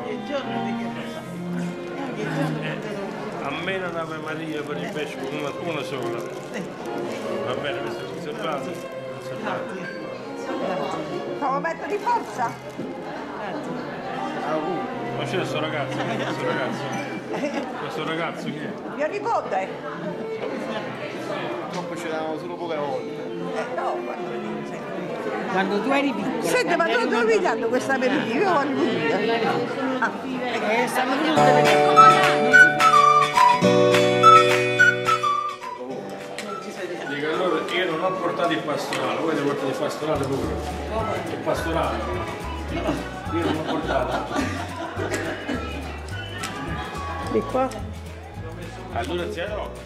Almeno un'Ave Maria per il vescovo, una sola. Va bene, questo è conservato? Fa un momento di forza. Ma c'è questo ragazzo? Questo ragazzo chi è? Mio nipote. Purtroppo ce l'avevamo solo poche volte. No, Quando tu eri piccola. senti, ma tu dove mi danno questa aperitivo? Io voglio dire. Stanno venute perché Dico allora io non ho portato il pastorale, voi avete portato il pastorale pure? Il pastorale? Io non l'ho portato. Di qua? Allora zia no.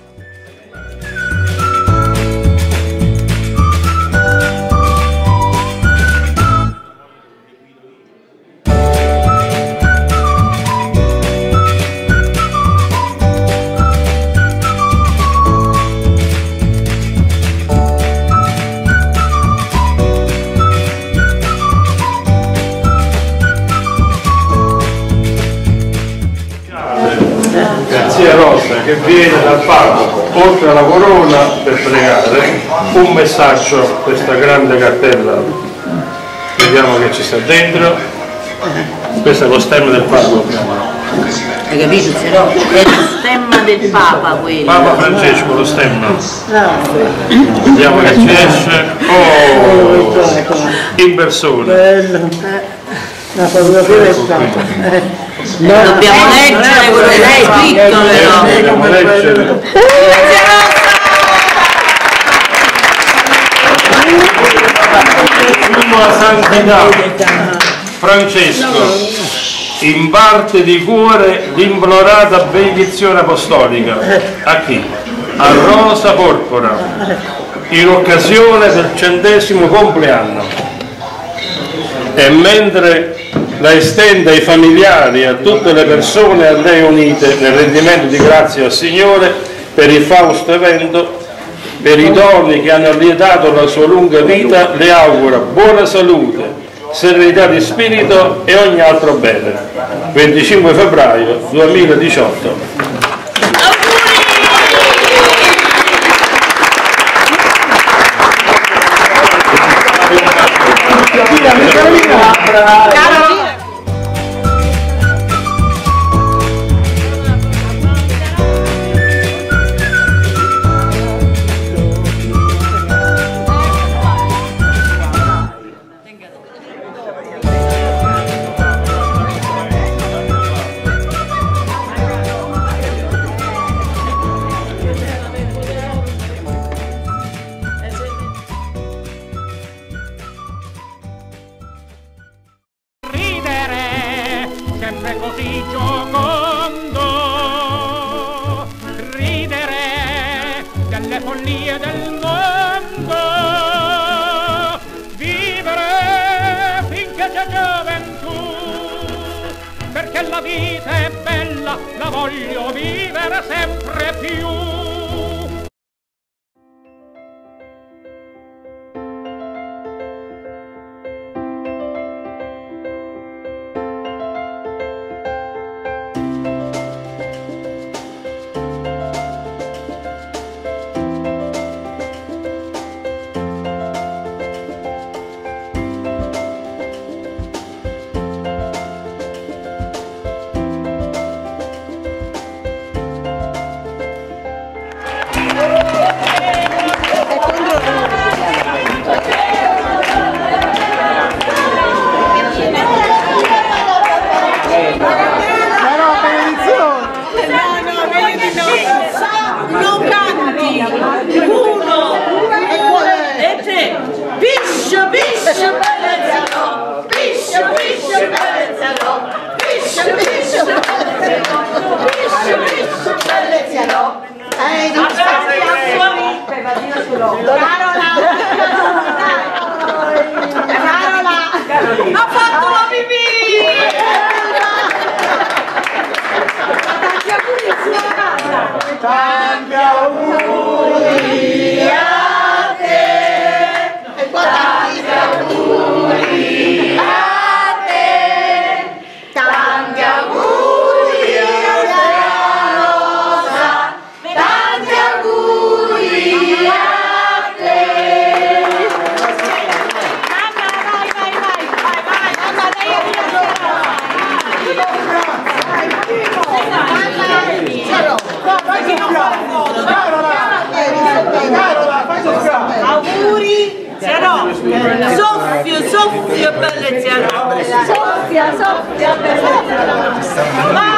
Zia Rosa che viene dal parroco oltre alla corona per pregare un messaggio, questa grande cartella, vediamo che ci sta dentro, questo è lo stemma del parroco. hai capito? È lo stemma del Papa quello. Papa Francesco, lo stemma. Vediamo che ci esce. Oh, in persona. La fotografia è stata. Dobbiamo leggere quello che hai scritto però. Dobbiamo leggere. Sua Santità Francesco imparte di cuore l'implorata benedizione apostolica a chi? A Rosa Porpora in occasione del 100° compleanno, e mentre la estende ai familiari e a tutte le persone a lei unite nel rendimento di grazie al Signore per il fausto evento, per i doni che hanno allietato la sua lunga vita, le augura buona salute, serenità di spirito e ogni altro bene. 25 febbraio 2018. Carolina. Sempre così giocondo, ridere delle follie del mondo, vivere finché c'è gioventù, perché la vita è bella, la voglio vivere sempre più. Soffia, Soffia.